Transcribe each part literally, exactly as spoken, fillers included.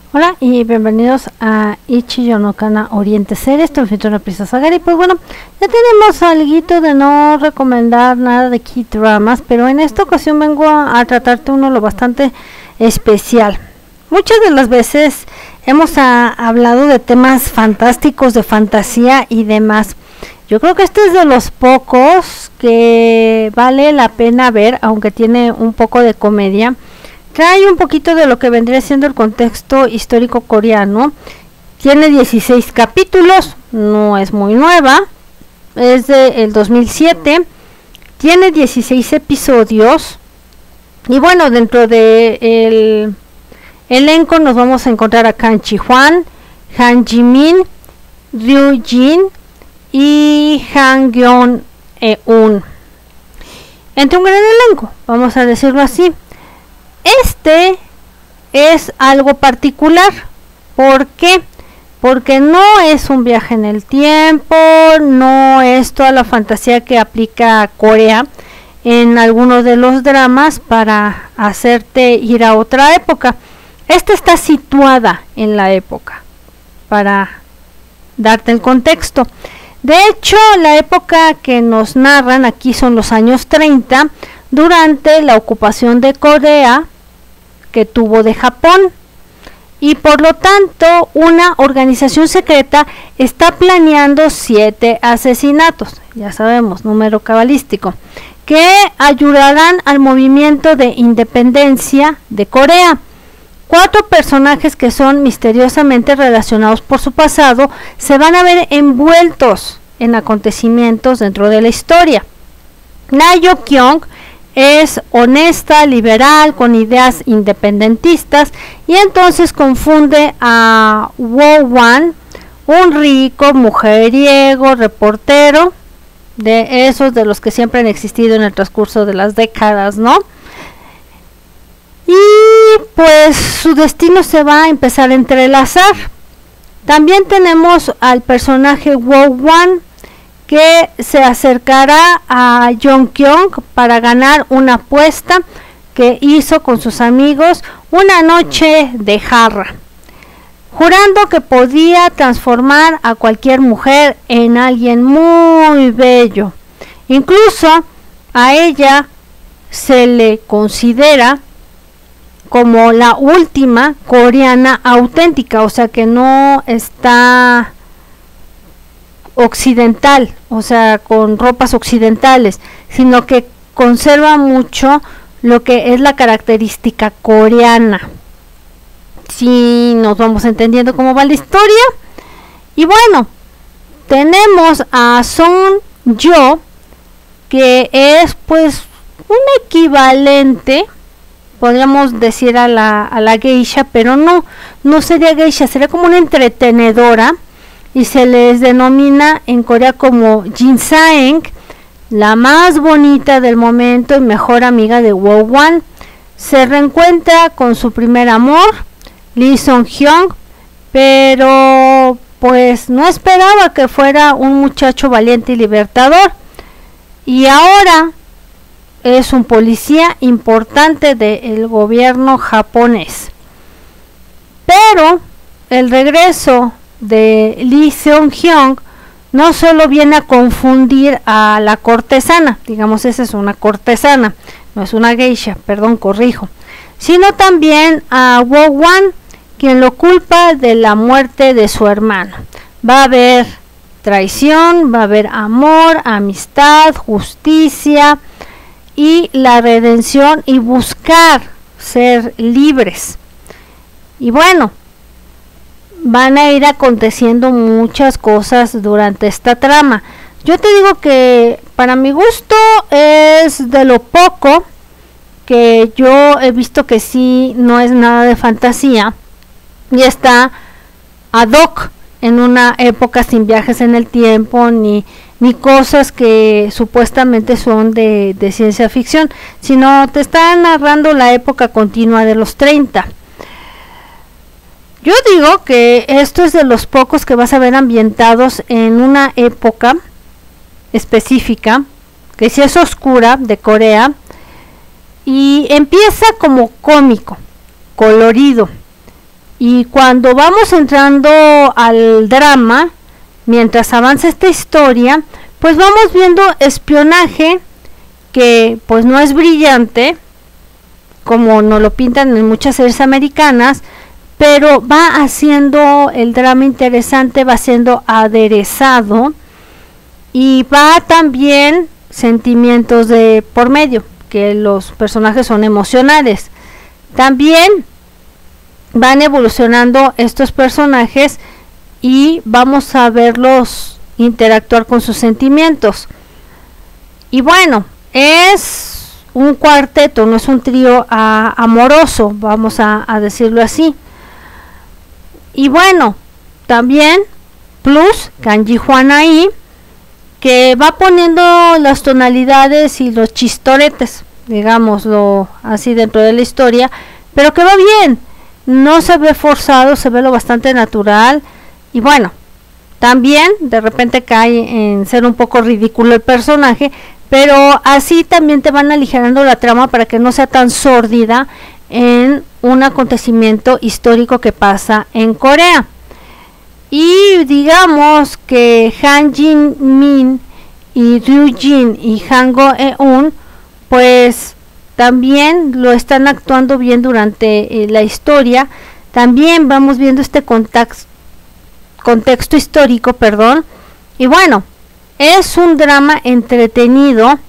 Hola y bienvenidos a Ichi Yonokana Oriente Series, tu anfitriona Prisa Sagari. Pues bueno, ya tenemos alguito de no recomendar nada de K-dramas, pero en esta ocasión vengo a, a tratarte uno lo bastante especial. Muchas de las veces hemos a, hablado de temas fantásticos, de fantasía y demás. Yo creo que este es de los pocos que vale la pena ver, aunque tiene un poco de comedia. Trae un poquito de lo que vendría siendo el contexto histórico coreano. Tiene dieciséis capítulos, no es muy nueva, es del dos mil siete. Tiene dieciséis episodios. Y bueno, dentro del elenco nos vamos a encontrar a Kang Ji-hwan, Han Ji-min, Ryu Jin y Han Gyeon-eun. Entre un gran elenco, vamos a decirlo así. Este es algo particular. ¿Por qué? Porque no es un viaje en el tiempo, no es toda la fantasía que aplica Corea en algunos de los dramas para hacerte ir a otra época. Esta está situada en la época, para darte el contexto. De hecho, la época que nos narran aquí son los años treinta, durante la ocupación de Corea que tuvo de Japón, y por lo tanto una organización secreta está planeando siete asesinatos, ya sabemos, número cabalístico, que ayudarán al movimiento de independencia de Corea. Cuatro personajes que son misteriosamente relacionados por su pasado se van a ver envueltos en acontecimientos dentro de la historia. Na Yo-kyung es honesta, liberal, con ideas independentistas, y entonces confunde a Wo-wan, un rico, mujeriego, reportero, de esos de los que siempre han existido en el transcurso de las décadas, ¿no? Y pues su destino se va a empezar a entrelazar. También tenemos al personaje Wo-wan, que se acercará a Jong-kyung para ganar una apuesta que hizo con sus amigos una noche de jarra, jurando que podía transformar a cualquier mujer en alguien muy bello. Incluso a ella se le considera como la última coreana auténtica, o sea que no está occidental, o sea, con ropas occidentales, sino que conserva mucho lo que es la característica coreana. Si nos vamos entendiendo cómo va la historia. Y bueno, tenemos a Song Jo, que es pues un equivalente, podríamos decir, a la, a la geisha, pero no, no sería geisha, sería como una entretenedora, y se les denomina en Corea como Jin Saeng, la más bonita del momento y mejor amiga de Wo-wan. Se reencuentra con su primer amor, Lee Song-hyun, pero pues no esperaba que fuera un muchacho valiente y libertador, y ahora es un policía importante del gobierno japonés. Pero el regreso de Lee Seung-hyun no solo viene a confundir a la cortesana, digamos, esa es una cortesana, no es una geisha, perdón, corrijo, sino también a Wo-wan, quien lo culpa de la muerte de su hermano. Va a haber traición, va a haber amor, amistad, justicia y la redención y buscar ser libres. Y bueno, van a ir aconteciendo muchas cosas durante esta trama. Yo te digo que para mi gusto es de lo poco que yo he visto que sí no es nada de fantasía y está ad hoc en una época sin viajes en el tiempo ni, ni cosas que supuestamente son de, de ciencia ficción, sino te está narrando la época continua de los treinta. Yo digo que esto es de los pocos que vas a ver ambientados en una época específica, que sí es oscura, de Corea, y empieza como cómico, colorido, Y cuando vamos entrando al drama, mientras avanza esta historia, pues vamos viendo espionaje que pues no es brillante, como nos lo pintan en muchas series americanas, pero va haciendo el drama interesante, va siendo aderezado y va también sentimientos de por medio, que los personajes son emocionales. También van evolucionando estos personajes y vamos a verlos interactuar con sus sentimientos. Y bueno, es un cuarteto, no es un trío a, amoroso, vamos a, a decirlo así. Y bueno, también plus Kanji Juan ahí, que va poniendo las tonalidades y los chistoretes, digámoslo así, dentro de la historia, pero que va bien, no se ve forzado, se ve lo bastante natural. Y bueno, también de repente cae en ser un poco ridículo el personaje, pero así también te van aligerando la trama para que no sea tan sórdida en un acontecimiento histórico que pasa en Corea. Y digamos que Han Jin Min y Ryu Jin y Han Go Eun pues también lo están actuando bien durante eh, la historia. También vamos viendo este contexto contexto histórico, perdón. Y bueno, es un drama entretenido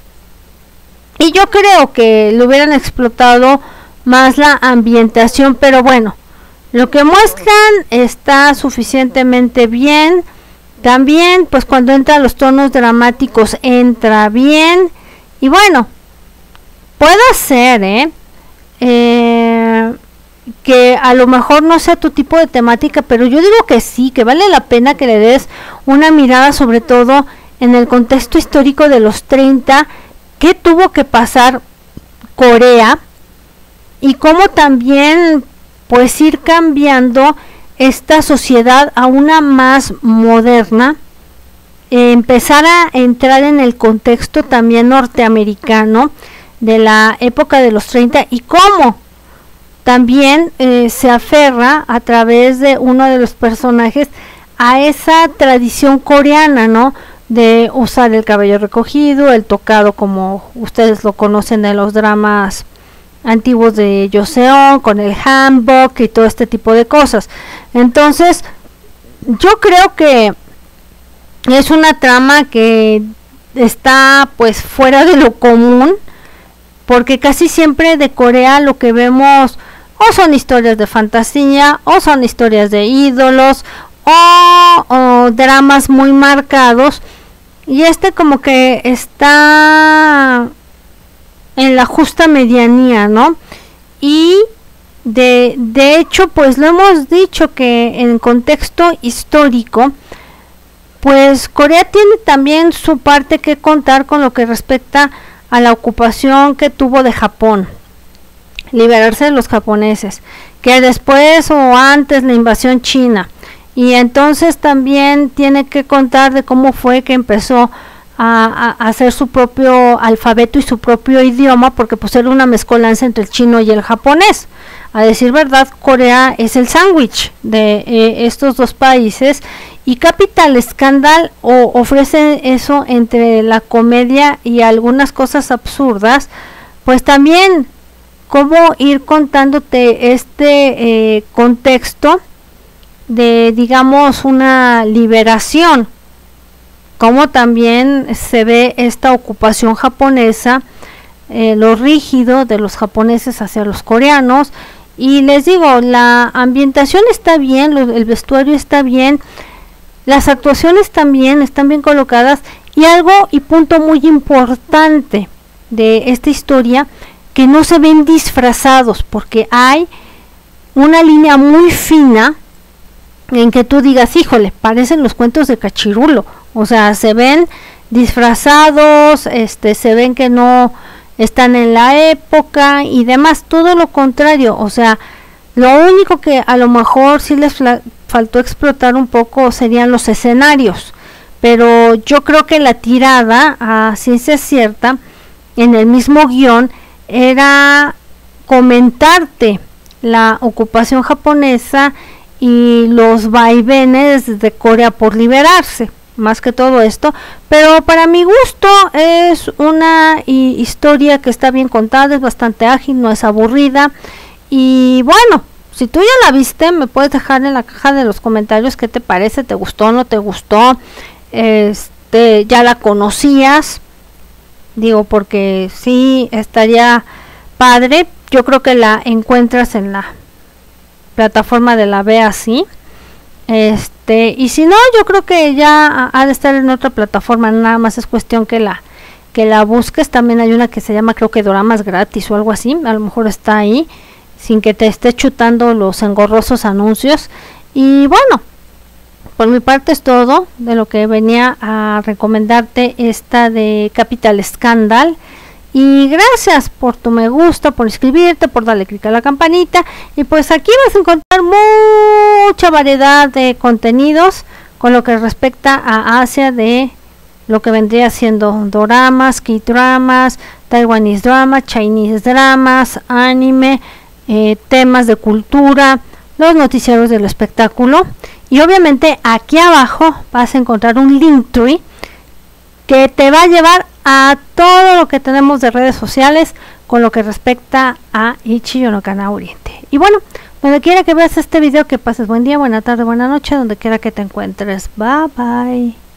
y yo creo que lo hubieran explotado más la ambientación, pero bueno, lo que muestran está suficientemente bien. También pues cuando entran los tonos dramáticos entra bien. Y bueno, puede ser ¿eh? Eh, que a lo mejor no sea tu tipo de temática, pero yo digo que sí, que vale la pena que le des una mirada, sobre todo en el contexto histórico de los treinta, qué tuvo que pasar Corea y cómo también pues ir cambiando esta sociedad a una más moderna, eh, empezar a entrar en el contexto también norteamericano de la época de los treinta y cómo también eh, se aferra a través de uno de los personajes a esa tradición coreana, ¿no? De usar el cabello recogido, el tocado como ustedes lo conocen de los dramas antiguos de Joseon, con el hanbok y todo este tipo de cosas. Entonces, yo creo que es una trama que está pues fuera de lo común, porque casi siempre de Corea lo que vemos o son historias de fantasía, o son historias de ídolos, o, o dramas muy marcados, y este como que está en la justa medianía, ¿no? Y de, de hecho pues lo hemos dicho que en contexto histórico pues Corea tiene también su parte que contar con lo que respecta a la ocupación que tuvo de Japón, liberarse de los japoneses, que después o antes la invasión china, y entonces también tiene que contar de cómo fue que empezó a, a hacer su propio alfabeto y su propio idioma, porque pues era una mezcolanza entre el chino y el japonés. A decir verdad, Corea es el sándwich de eh, estos dos países, y Capital Scandal o, ofrece eso entre la comedia y algunas cosas absurdas, pues también cómo ir contándote este eh, contexto de, digamos, una liberación, cómo también se ve esta ocupación japonesa, eh, lo rígido de los japoneses hacia los coreanos. Y les digo, la ambientación está bien, lo, el vestuario está bien, las actuaciones también están bien colocadas, y algo y punto muy importante de esta historia, que no se ven disfrazados, porque hay una línea muy fina en que tú digas, híjole, parecen los cuentos de Cachirulo, o sea, se ven disfrazados, este, se ven que no están en la época y demás, todo lo contrario. O sea, lo único que a lo mejor sí les faltó explotar un poco serían los escenarios, pero yo creo que la tirada, a ciencia cierta, en el mismo guión, era comentarte la ocupación japonesa y los vaivenes de Corea por liberarse, más que todo esto, pero para mi gusto es una historia que está bien contada, es bastante ágil, no es aburrida, y bueno, si tú ya la viste, me puedes dejar en la caja de los comentarios qué te parece, te gustó, no te gustó, este, ya la conocías, digo, porque sí estaría padre. Yo creo que la encuentras en la plataforma de la V así, este, y si no, yo creo que ya ha de estar en otra plataforma, nada más es cuestión que la que la busques. También hay una que se llama, creo que Doramas Gratis o algo así, a lo mejor está ahí, sin que te esté chutando los engorrosos anuncios. Y bueno, por mi parte es todo de lo que venía a recomendarte, esta de Capital Scandal. Y gracias por tu me gusta, por inscribirte, por darle clic a la campanita. Y pues aquí vas a encontrar mucha variedad de contenidos con lo que respecta a Asia, de lo que vendría siendo doramas, K-dramas, Taiwanese dramas, Chinese dramas, anime, eh, temas de cultura, los noticieros del espectáculo. Y obviamente aquí abajo vas a encontrar un Linktree que te va a llevar a todo lo que tenemos de redes sociales con lo que respecta a Ichiyo no Kana Oriente. Y bueno, donde quiera que veas este video, que pases buen día, buena tarde, buena noche, donde quiera que te encuentres. Bye bye.